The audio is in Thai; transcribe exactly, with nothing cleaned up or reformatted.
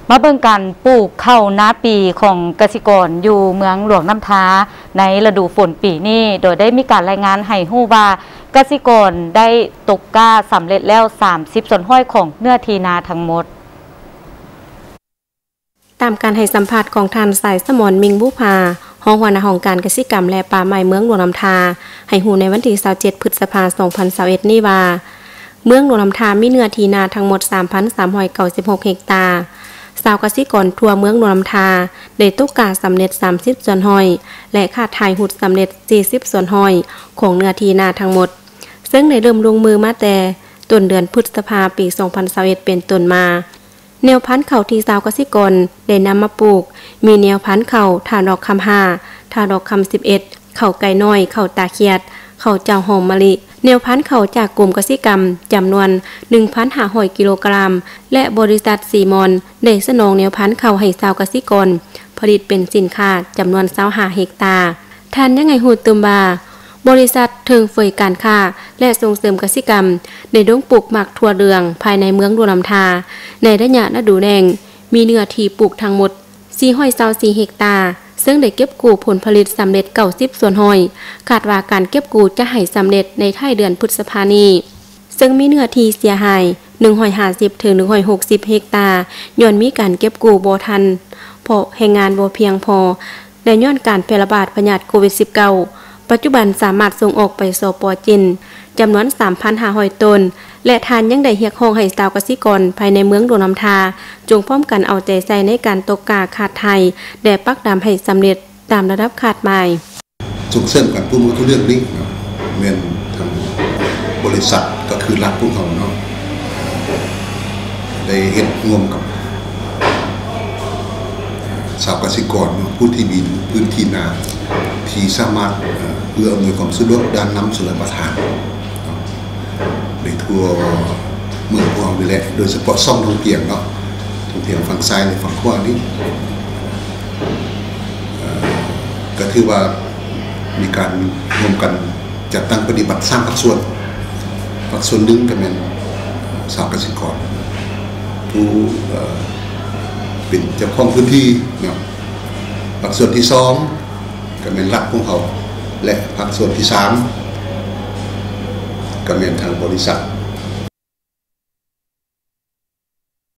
มาเบิ่งการปลูกข้าวนาปีของเกษตรกรอยู่เมืองหลวงน้ำท้าในฤดูฝนปีนี้โดยได้มีการรายงานให้ฮู้ว่าเกษตรกรได้ตกกล้าสำเร็จแล้วสามสิบส่วนห้อยของเนื้อที่นาทั้งหมดตามการให้สัมภาษณ์ของท่านสายสมรมิงบุภาห้องหัวหน้าของการเกษตรกรรมและป่าไม้เมืองหลวงน้ำทาให้หูในวันที่ยี่สิบเจ็ดพฤษภาคมสองพันยี่สิบเอ็ดนี้ว่าเมืองหลวงน้ำทามีเนื้อที่นาทั้งหมด สามพันสามร้อยเก้าสิบหก เฮกตาร์ชาวเกษตรกรทั่วเมืองหลวงน้ำทาได้ตกกาสำเร็จสามสิบส่วนห้อยและขาดทายหุดสำเร็จสี่สิบส่วนห้อยของเนื้อที่นาทั้งหมดซึ่งได้เริ่มลงมือมาแต่ต้นเดือนพฤษภาคมปีสองพันยี่สิบเอ็ดเป็นต้นมาแนวพันธุ์ข้าวที่ชาวเกษตรกรได้นำมาปลูกมีแนวพันธุ์ข้าวทาดอกคำห้าทาดอกคำสิบเอ็ดข้าวไก่น้อยข้าวตาเคียดข้าวเจ้าหอมมะลิแนวพันธุ์ข้าวจากกลุ่มเกษตรกรรมจำนวน หนึ่งพันห้าร้อย กิโลกรัมและบริษัทซีมอนได้สนองแนวพันธุ์ข้าวให้ชาวเกษตรกรผลิตเป็นสินค้าจำนวนยี่สิบห้าเฮกตาร์ท่านยังไงฮู้ตึมบาบริษัทเทิงเฟยการค้าและส่งเสริมเกษตรกรรมในดงปลูกหมักถั่วเหลืองภายในเมืองหลวงน้ำทาในระยะฤดูแล้งมีเนื้อที่ปลูกทั้งหมดสี่ร้อยยี่สิบสี่เฮกตาร์ซึ่งได้เก็บกู้ผลผลิตสำเร็จเก้าสิบส่วนห้อยคาดว่าการเก็บกู้จะให้สำเร็จในท้ายเดือนพฤษภาคมนี้ซึ่งมีเนื้อที่เสียหายหนึ่งร้อยห้าสิบถึงหนึ่งร้อยหกสิบเฮกตาร์ย้อนมีการเก็บกู้บ่ทันเพราะแรงงานบ่เพียงพอและย้อนการแพร่ระบาดพยาธิโควิด สิบเก้าปัจจุบันสามารถส่งออกไปสป.จีนจำนวน สามพันห้าร้อย ตนและทานยังได้เรียกร้องให้ชาวเกษตรกรภายในเมืองหลวงน้ำทาจงพร้อมกันเอาใจใส่ในการตกกาขาดไทยและปักดำให้สำเร็จตามระดับขาดหมายส่งเสริมการปลูกทุเรียนนี้เมียนทางบริษัทก็คือรัฐพวกเขาเนาะได้เฮ็ดร่วมกับชาวเกษตรกรผู้ที่มีพื้นที่นาที่สามารถเพื่ออำนวยความสะดวกด้านน้ำชลประทานในทั่วเมืองพวกนี้แหละโดยเฉพาะซ่องทงเพียงเนาะทงเพียงฝั่งซ้ายในฝั่งขวานี้ก็ถือว่ามีการร่วมกันจัดตั้งปฏิบัติสร้างภาคส่วนภาคส่วนหนึ่งก็เป็นชาวเกษตรกรผู้เป็นเจ้าของพื้นที่เนาะภาคส่วนที่สองก็เป็นรัฐของเขาและภาคส่วนที่สามก็เป็นทางบริษัท